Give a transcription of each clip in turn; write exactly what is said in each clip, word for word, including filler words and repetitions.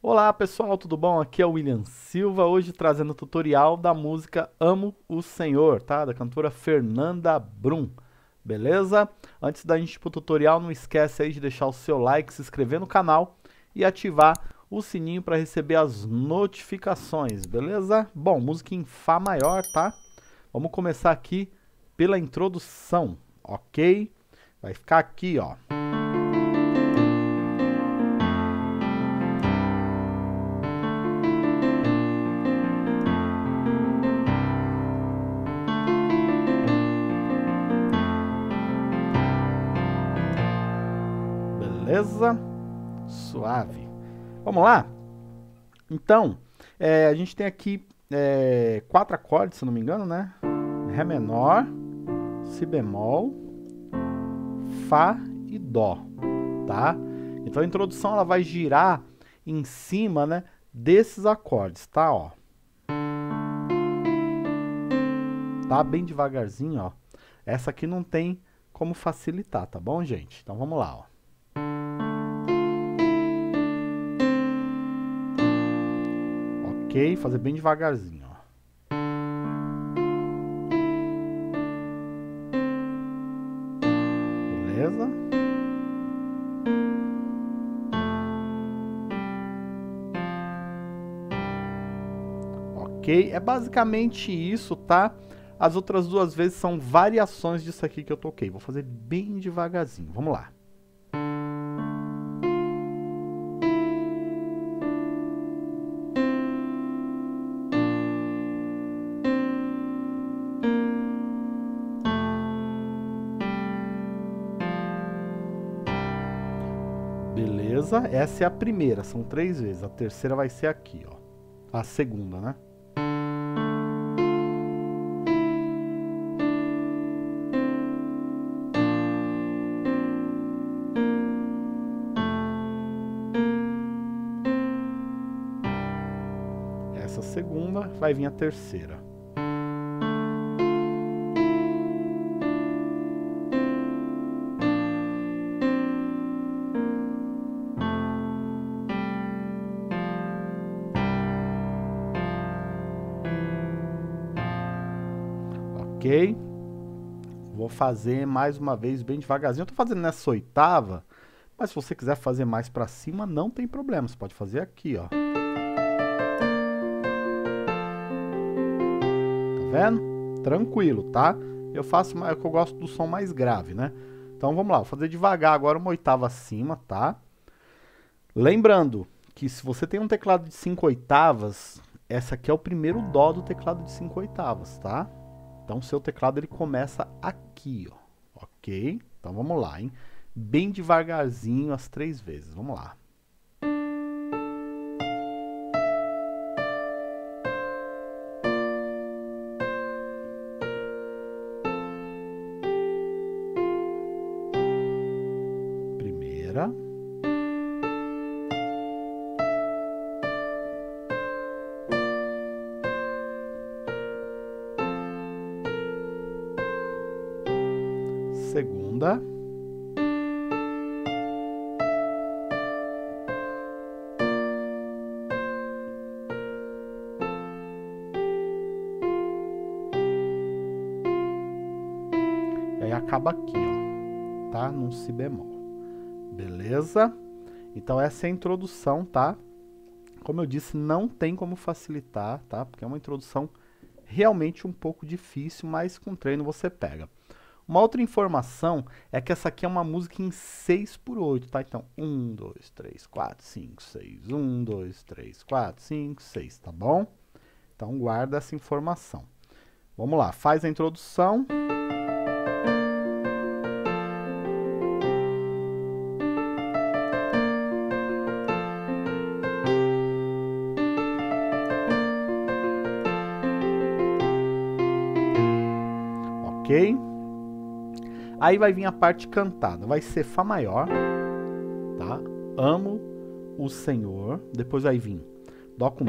Olá pessoal, tudo bom? Aqui é o William Silva, hoje trazendo o tutorial da música Amo o Senhor, tá? Da cantora Fernanda Brum, beleza? Antes da gente ir pro tutorial, não esquece aí de deixar o seu like, se inscrever no canal e ativar o sininho para receber as notificações, beleza? Bom, música em Fá maior, tá? Vamos começar aqui pela introdução, ok? Vai ficar aqui, ó. Beleza? Suave. Vamos lá? Então, é, a gente tem aqui é, quatro acordes, se não me engano, né? Ré menor, Si bemol, Fá e Dó, tá? Então a introdução ela vai girar em cima, né, desses acordes, tá? Ó. Tá bem devagarzinho, ó. Essa aqui não tem como facilitar, tá bom, gente? Então vamos lá, ó. Ok? Fazer bem devagarzinho, ó. Beleza? Ok? É basicamente isso, tá? As outras duas vezes são variações disso aqui que eu toquei. Vou fazer bem devagarzinho. Vamos lá. Beleza? Essa é a primeira, são três vezes. A terceira vai ser aqui, ó. A segunda, né? Essa segunda, vai vir a terceira. Ok? Vou fazer mais uma vez bem devagarzinho. Eu tô fazendo nessa oitava, mas se você quiser fazer mais pra cima, não tem problema. Você pode fazer aqui, ó. Tá vendo? Tranquilo, tá? Eu faço mais, eu gosto do som mais grave, né? Então vamos lá, vou fazer devagar agora uma oitava acima, tá? Lembrando que se você tem um teclado de cinco oitavas, essa aqui é o primeiro dó do teclado de cinco oitavas, tá? Então, o seu teclado ele começa aqui, ó, ok? Então, vamos lá, hein? Bem devagarzinho, as três vezes. Vamos lá. Primeira. Segunda. E aí acaba aqui, ó, tá? Num Si bemol. Beleza? Então essa é a introdução, tá? Como eu disse, não tem como facilitar, tá? Porque é uma introdução realmente um pouco difícil, mas com treino você pega. Uma outra informação é que essa aqui é uma música em seis por oito, tá? Então, um, dois, três, quatro, cinco, seis. um, dois, três, quatro, cinco, seis, tá bom? Então, guarda essa informação. Vamos lá, faz a introdução. Ok? Aí vai vir a parte cantada, vai ser Fá maior, tá? Amo o Senhor, depois vai vir Dó com Mi,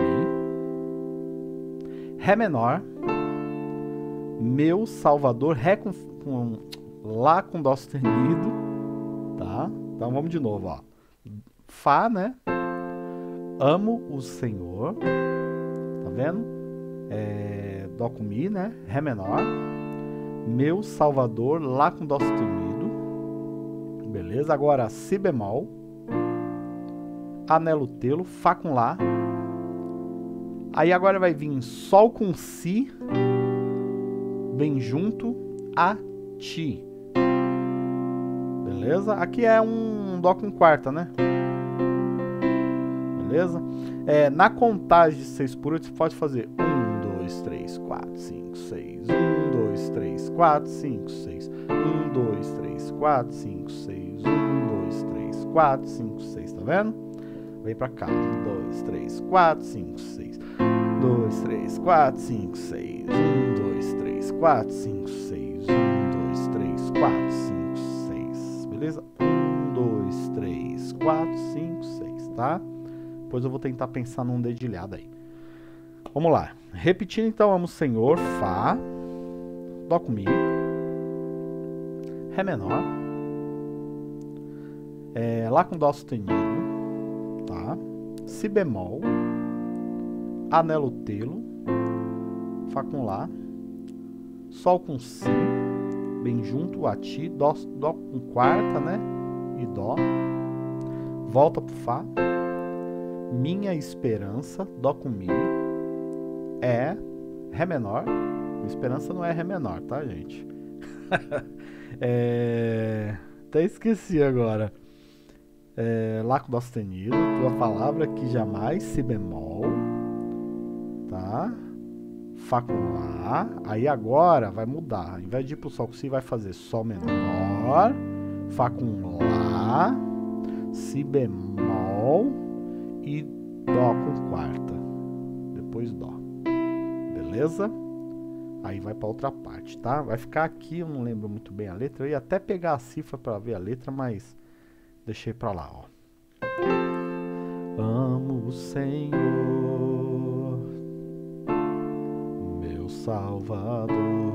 Ré menor, Meu Salvador, Ré com, com Lá com Dó sustenido, tá? Então vamos de novo, ó. Fá, né? amo o Senhor, tá vendo? É, Dó com Mi, né? Ré menor. Meu Salvador, Lá com Dó sustenido. Beleza? Agora Si bemol. Anelo tê-lo, Fá com Lá. Aí agora vai vir Sol com Si, bem junto a Ti. Beleza? Aqui é um Dó com quarta, né? Beleza? É, na contagem de seis por oito, você pode fazer um, dois, três, quatro, cinco, seis. um, dois, três, quatro, cinco, seis. um, dois, três, quatro, cinco, seis. um, dois, três, quatro, cinco, seis. Tá vendo? Vem pra cá. um, dois, três, quatro, cinco, seis. um, dois, três, quatro, cinco, seis. um, dois, três, quatro, cinco, seis. um, dois, três, quatro, cinco, seis. Beleza? um, dois, três, quatro, cinco, seis, tá? Depois eu vou tentar pensar num dedilhado aí. Vamos lá. Repetindo então, amo o Senhor, Fá, Dó com Mi, Ré menor, é, Lá com Dó sustenido, tá? Si bemol, anelo tê-lo, Fá com Lá, Sol com Si, bem junto a Ti, Dó, dó com quarta, né? E Dó, volta pro Fá, minha esperança, Dó com Mi, é Ré menor. Esperança não é Ré menor, tá, gente? é... Até esqueci agora. É... Lá com Dó sustenido, tua palavra que jamais, Si bemol, tá? Fá com Lá. Aí agora vai mudar. Ao invés de ir pro Sol com Si, vai fazer Sol menor, Fá com Lá, Si bemol e Dó com quarta. Depois Dó. Beleza? Aí vai para outra parte, tá? Vai ficar aqui, eu não lembro muito bem a letra. Eu ia até pegar a cifra para ver a letra, mas deixei para lá, ó. Amo o Senhor, meu Salvador,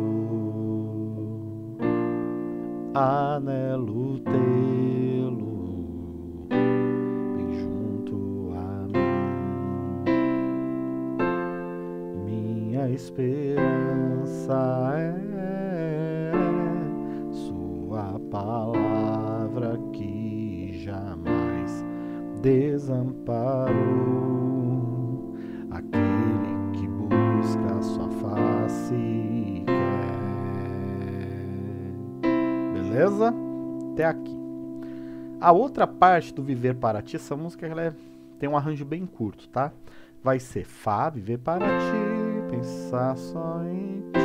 anelo tê-lo bem junto a mim. Minha esperança é sua palavra que jamais desamparou aquele que busca a sua face e quer. Beleza? Até aqui. A outra parte do Viver para Ti, essa música ela é, tem um arranjo bem curto, tá? Vai ser Fá, Viver para Ti, pensar só em Ti,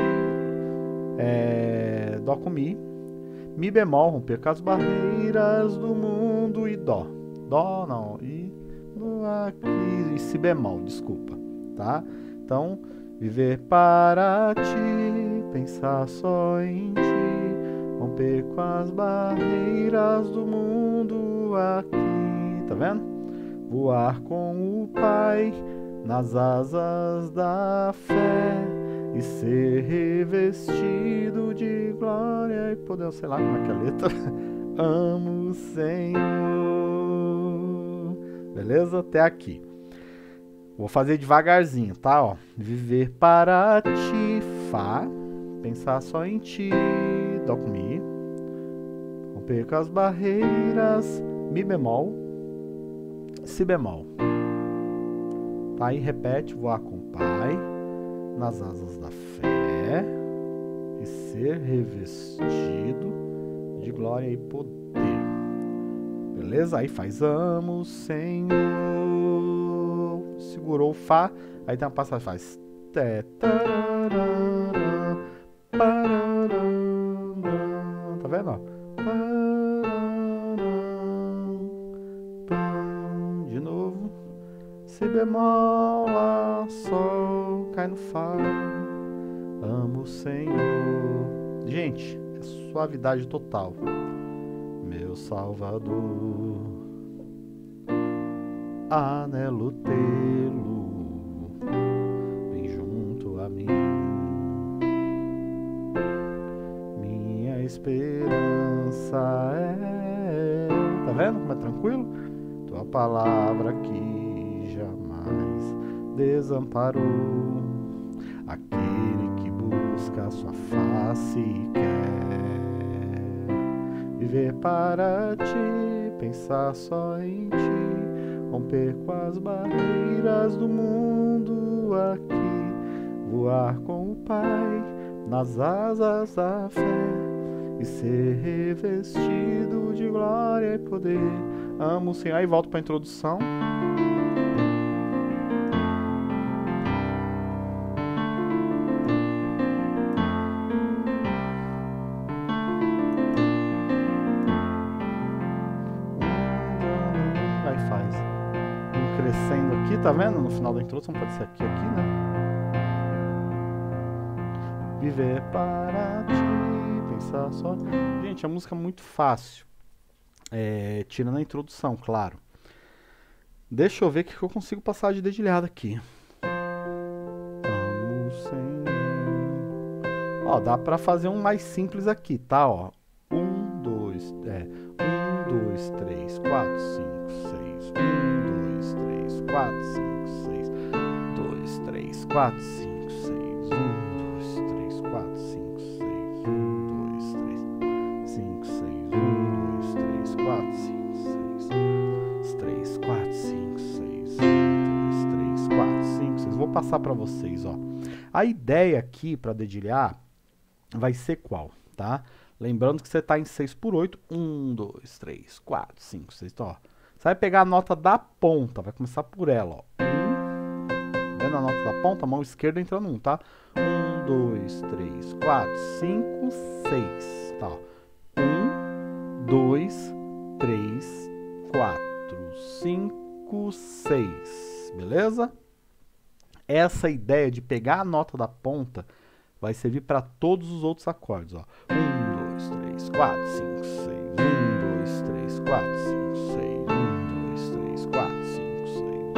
é, Dó com Mi, Mi bemol, romper com as barreiras do mundo e Dó. Dó não, e do aqui, e Si bemol, desculpa, tá? Então, viver para Ti, pensar só em Ti, romper com as barreiras do mundo aqui, tá vendo? Voar com o Pai nas asas da fé e ser revestido de glória e poder, sei lá como é que é a letra. Amo o Senhor. Beleza? Até aqui. Vou fazer devagarzinho, tá? Ó, viver para Ti, Fá, pensar só em Ti, Dó com Mi, romper com as barreiras, Mi bemol, Si bemol. Tá? Aí repete, voar com o Pai nas asas da fé e ser revestido de glória e poder. Beleza? Aí faz amo o Senhor, segurou o Fá, aí tem uma passagem, faz té, tarará, parará, tá vendo? Ó? De novo, Si bemol, Lá, Sol, cai no Fá, amo o Senhor. Gente, é suavidade total. Meu Salvador, anelo tê-lo bem junto a mim. Minha esperança é... Tá vendo como é tranquilo? Tua palavra que jamais desamparou. Aquele que busca sua face e quer viver para ti, pensar só em ti, romper com as barreiras do mundo aqui, voar com o Pai nas asas da fé e ser revestido de glória e poder. Amo o Senhor. Aí volto para a introdução. Aí faz um crescendo aqui, tá vendo? No final da introdução pode ser aqui, aqui, né? Viver para ti, pensar só. Gente, a música é muito fácil. É, tirando a introdução, claro. Deixa eu ver o que eu consigo passar de dedilhada aqui. Amo o Senhor. Ó, dá pra fazer um mais simples aqui, tá? Ó, um, dois, é, um, dois, três, quatro, cinco, seis. Um, dois, três, quatro, cinco, seis. Dois, três, quatro, cinco, seis. Um, dois, três, quatro, cinco, seis. Um, dois, três, cinco, seis. Um, dois, três, quatro, cinco, seis. três, quatro, cinco, seis. um, dois, três, quatro, cinco, seis. Vou passar para vocês, ó. A ideia aqui para dedilhar vai ser qual, tá? Lembrando que você tá em seis por oito. um, dois, três, quatro, cinco, seis. Então, ó, você vai pegar a nota da ponta, vai começar por ela, ó. um, vendo a nota da ponta? A mão esquerda entra no um, tá? um, dois, três, quatro, cinco, seis. Tá, ó. um, dois, três, quatro, cinco, seis. Beleza? Essa ideia de pegar a nota da ponta vai servir para todos os outros acordes, ó. um, dois, três, quatro, cinco, seis. um, dois, três, quatro, cinco, seis. um, dois, três, quatro, cinco, seis.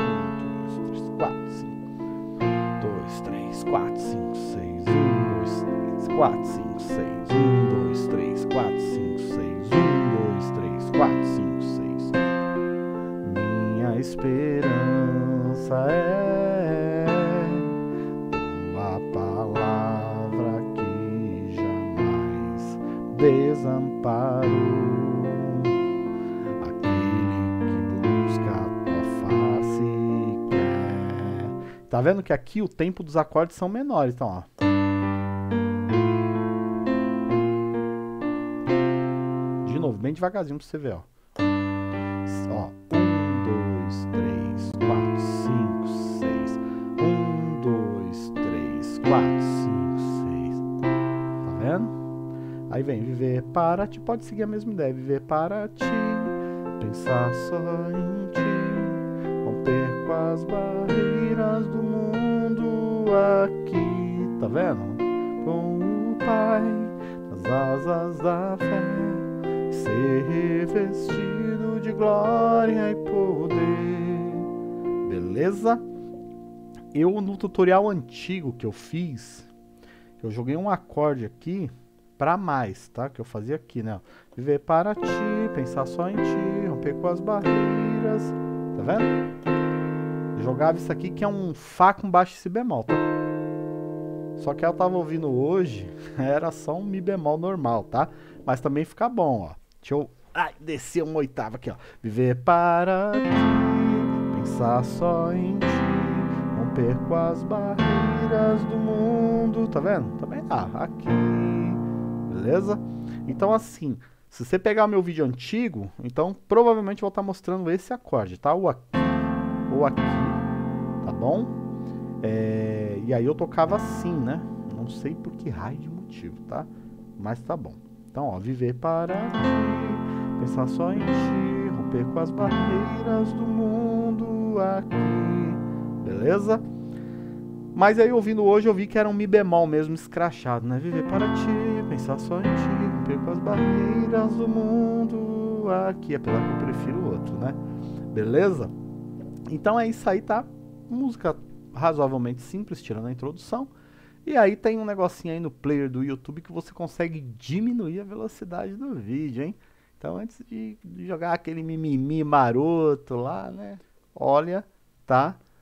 um, dois, três, quatro, cinco, seis. um, dois, três, quatro, cinco, seis. um, dois, três, quatro, cinco, seis. um, dois, três, quatro, cinco, seis. Minha esperança é tua palavra que jamais desamparou. Aquele que busca a tua face e quer. Tá vendo que aqui o tempo dos acordes são menores, então, ó. De novo, bem devagarzinho pra você ver, ó. Ó, um, dois, três, quatro, cinco, seis. um, dois, três, quatro, cinco, seis. Tá vendo? Aí vem viver para ti, pode seguir a mesma ideia. Viver para ti, pensar só em ti, romper com as barreiras do mundo aqui. Tá vendo? Com o Pai, nas asas da fé, ser revestido de glória e poder. Beleza? Eu, no tutorial antigo que eu fiz, eu joguei um acorde aqui para mais, tá? Que eu fazia aqui, né? Viver para ti, pensar só em ti, romper com as barreiras. Tá vendo? Eu jogava isso aqui que é um Fá com baixo Si bemol, tá? Só que eu tava ouvindo hoje, era só um Mi bemol normal, tá? Mas também fica bom, ó. Deixa eu... Ai, descer uma oitava aqui, ó. Viver para ti, pensar só em ti, romper com as barreiras do mundo. Tá vendo? Também dá. Aqui. Beleza? Então, assim, se você pegar meu vídeo antigo, então provavelmente eu vou estar mostrando esse acorde, tá? Ou aqui, ou aqui, tá bom? É... E aí eu tocava assim, né? Não sei por que raio de motivo, tá? Mas tá bom. Então, ó, viver para ti, pensar só em ti, romper com as barreiras do mundo aqui. Beleza? Mas aí, ouvindo hoje, eu vi que era um Mi bemol mesmo, escrachado, né? Viver para ti, pensar só em ti, romper com as barreiras do mundo aqui. Apesar que eu prefiro o outro, né? Beleza? Então é isso aí, tá? Música razoavelmente simples, tirando a introdução. E aí tem um negocinho aí no player do YouTube que você consegue diminuir a velocidade do vídeo, hein? Então antes de jogar aquele mimimi maroto lá, né? Olha, tá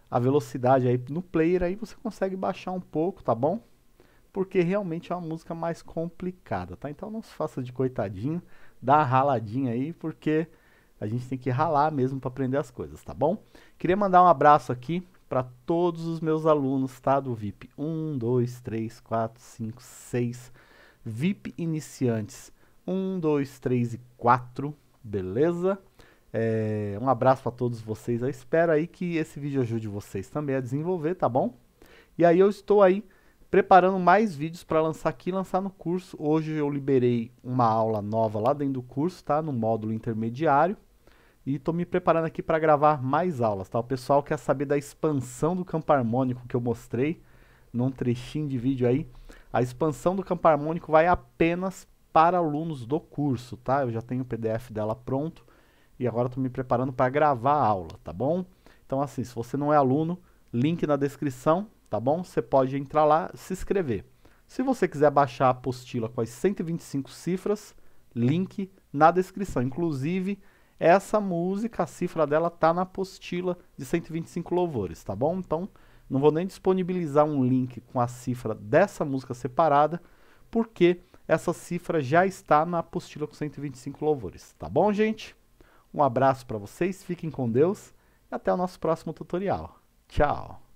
a velocidade aí no player, aí você consegue baixar um pouco, tá bom? Porque realmente é uma música mais complicada, tá? Então não se faça de coitadinho, dá uma raladinha aí, porque a gente tem que ralar mesmo para aprender as coisas, tá bom? Queria mandar um abraço aqui para todos os meus alunos, tá? Do V I P um, dois, três, quatro, cinco, seis, V I P iniciantes um, dois, três e quatro, beleza? É, um abraço para todos vocês. Eu espero aí que esse vídeo ajude vocês também a desenvolver, tá bom? E aí eu estou aí preparando mais vídeos para lançar aqui e lançar no curso. Hoje eu liberei uma aula nova lá dentro do curso, tá? No módulo intermediário. E estou me preparando aqui para gravar mais aulas, tá? O pessoal quer saber da expansão do campo harmônico que eu mostrei num trechinho de vídeo aí. A expansão do campo harmônico vai apenas para alunos do curso, tá? Eu já tenho o P D F dela pronto e agora estou me preparando para gravar a aula, tá bom? Então assim, se você não é aluno, link na descrição, tá bom? Você pode entrar lá e se inscrever. Se você quiser baixar a apostila com as cento e vinte e cinco cifras, link na descrição. Inclusive, essa música, a cifra dela tá na apostila de cento e vinte e cinco louvores, tá bom? Então, não vou nem disponibilizar um link com a cifra dessa música separada, porque essa cifra já está na apostila com cento e vinte e cinco louvores, tá bom, gente? Um abraço para vocês, fiquem com Deus e até o nosso próximo tutorial. Tchau!